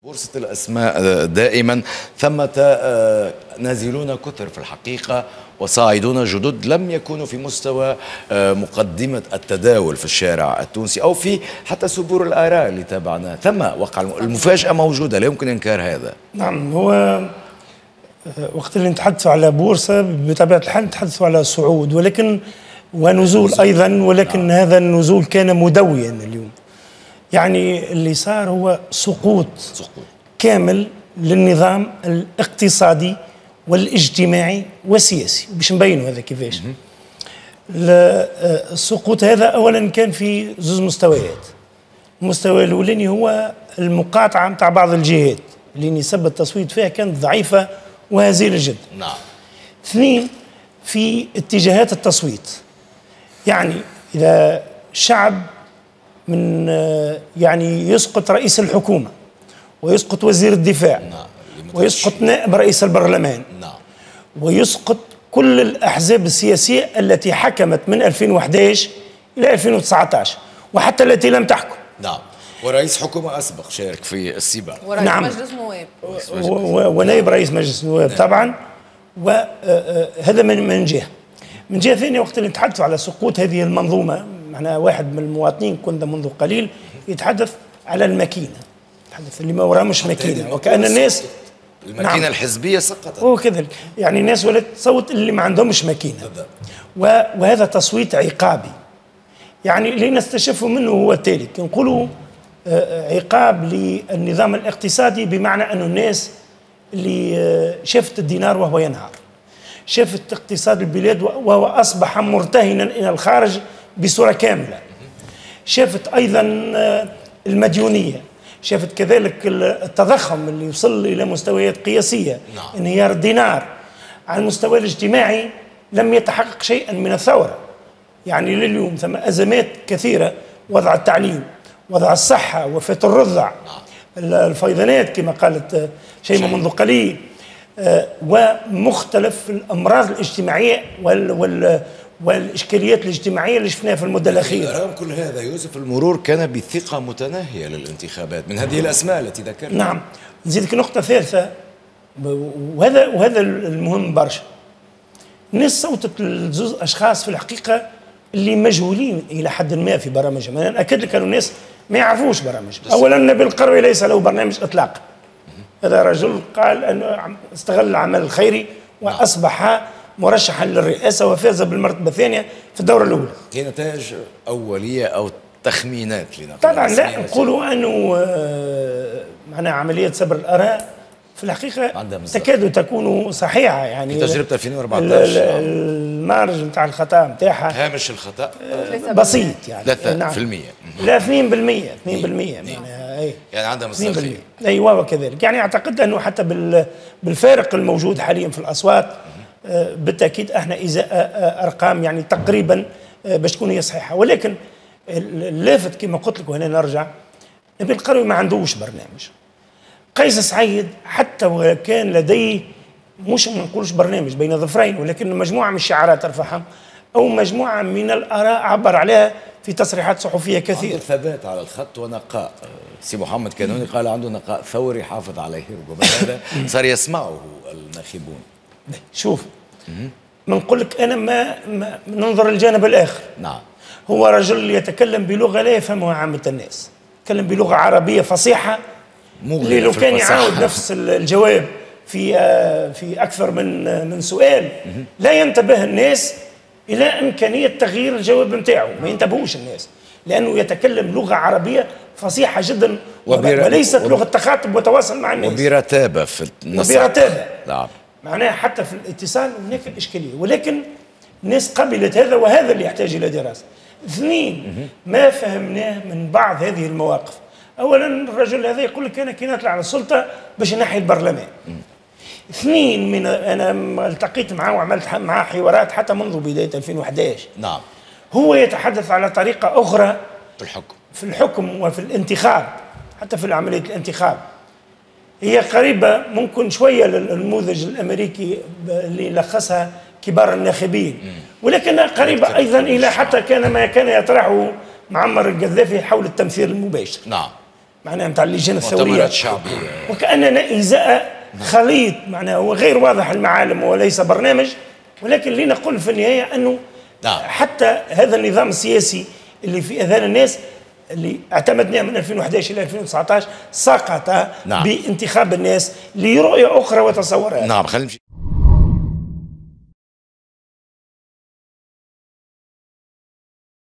بورصة الأسماء دائما ثمة نازلون كثر في الحقيقة وصاعدون جدد لم يكونوا في مستوى مقدمة التداول في الشارع التونسي أو في حتى سبور الآراء اللي تابعناه. ثم وقع المفاجأة موجودة، لا يمكن إنكار هذا. نعم، هو وقت اللي نتحدثوا على بورصة بطبيعة الحال نتحدثوا على صعود ونزول أيضا، ولكن هذا النزول كان مدويا اليوم. يعني اللي صار هو سقوط كامل للنظام الاقتصادي والاجتماعي والسياسي، باش نبينوا هذا كيفاش. السقوط هذا أولا كان في زوج مستويات. المستوى الأولاني هو المقاطعة متاع بعض الجهات اللي نسبة التصويت فيها كانت ضعيفة وهزيلة جدا. نعم. اثنين، في اتجاهات التصويت. يعني إذا شعب من يعني يسقط رئيس الحكومة ويسقط وزير الدفاع، ويسقط نائب رئيس البرلمان، ويسقط كل الأحزاب السياسية التي حكمت من 2011 إلى 2019 وحتى التي لم تحكم. نعم. ورئيس حكومة أسبق شارك في السباق. ورئيس نعم. مجلس نواب ونائب رئيس مجلس النواب طبعا. وهذا من جهة. من جهة ثانية، وقت اللي نتحدثوا على سقوط هذه المنظومة، معنا واحد من المواطنين كنت منذ قليل يتحدث على الماكينة، يتحدث اللي ما وراه مش ماكينة، وكأن الناس الماكينة. نعم. الحزبية سقطت. هو كذلك، يعني الناس ولات تصوت اللي ما عندهمش ماكينة. وهذا تصويت عقابي. يعني اللي نستشفه منه هو التالي، نقولوا عقاب للنظام الاقتصادي، بمعنى أن الناس اللي شافت الدينار وهو ينهار، شافت اقتصاد البلاد وهو أصبح مرتهنا إلى الخارج بصورة كاملة، شافت أيضا المديونية، شافت كذلك التضخم اللي يوصل إلى مستويات قياسية. نعم. انهيار الدينار. على المستوى الاجتماعي لم يتحقق شيئا من الثورة. يعني لليوم ثم أزمات كثيرة، وضع التعليم، وضع الصحة، وفاة الرضع، الفيضانات كما قالت شيماء منذ قليل، ومختلف الأمراض الاجتماعية والإشكاليات الاجتماعية اللي شفناها في المدة الأخيرة. رغم كل هذا يوسف، المرور كان بثقة متناهية للانتخابات من هذه الأسماء التي ذكرت. نعم. نزيدك نقطة ثالثة، وهذا المهم برشا. الناس صوتت لزوز أشخاص في الحقيقة اللي مجهولين إلى حد ما في برامجهم. أنا أكد لك أن الناس ما يعرفوش برامج. أولا، نبيل القروي ليس له برنامج إطلاقا. هذا رجل قال أنه استغل العمل الخيري وأصبح مرشحا للرئاسة وفاز بالمرتبة الثانية في الدورة الأولى. هي نتائج أولية أو تخمينات لنقول. طبعا لا نقولوا أنه معناها عملية سبر الآراء في الحقيقة تكاد تكون صحيحة. يعني في تجربة 2014 المارج نتاع الخطأ نتاعها، هامش الخطأ بسيط، يعني 3%. لا 2%. 2% يعني عندها مستقبل. أيوة وكذلك. يعني أعتقد أنه حتى بالفارق الموجود حاليا في الأصوات بالتأكيد احنا إذا أرقام يعني تقريبا باش تكون هي صحيحة. ولكن اللافت كما قلت لك، وهنا نرجع، نبيل القروي ما عندوش برنامج. قيس سعيد حتى وكان لديه مش ما نقولش برنامج بين ظفرين، ولكن مجموعة من الشعارات رفعها أو مجموعة من الآراء عبر عليها في تصريحات صحفية كثيرة. عنده ثبات على الخط ونقاء. سي محمد كانوني قال عنده نقاء ثوري حافظ عليه، ربما هذا صار يسمعه الناخبون. شوف، ما نقول لك أنا ما ننظر الجانب الآخر. نعم. هو رجل يتكلم بلغة لا يفهمها عامة الناس، يتكلم بلغة عربية فصيحة، اللي لو كان يعاود نفس الجواب في أكثر من سؤال لا ينتبه الناس إلى إمكانية تغيير الجواب نتاعو. ما ينتبهوش الناس لأنه يتكلم لغة عربية فصيحة جدا وليست لغة تخاطب وتواصل مع الناس. وبرتابة في النص. وبرتابة. نعم. معناها حتى في الاتصال هناك إشكالية، ولكن الناس قبلت هذا، وهذا اللي يحتاج إلى دراسة. اثنين، ما فهمناه من بعض هذه المواقف. أولا، الرجل هذا يقول لك أنا كي نطلع على السلطة باش نحي البرلمان. اثنين، أنا التقيت معه وعملت معه حوارات حتى منذ بداية 2011. نعم. هو يتحدث على طريقة أخرى في الحكم وفي الانتخاب، حتى في عملية الانتخاب هي قريبة ممكن شوية للنموذج الأمريكي اللي لخصها كبار الناخبين، ولكنها قريبة أيضا إلى حتى كان ما كان يطرحه معمر القذافي حول التمثيل المباشر. نعم. معناها نتاع اللجان الثوريه مؤتمرات شعبيه، وكاننا ازاء خليط معناها هو غير واضح المعالم وليس برنامج، ولكن اللي نقول في النهايه انه نعم. حتى هذا النظام السياسي اللي في اذهان الناس اللي اعتمدناه من 2011 الى 2019 سقط نعم. بانتخاب الناس لرؤيه اخرى وتصورات. نعم. خلينا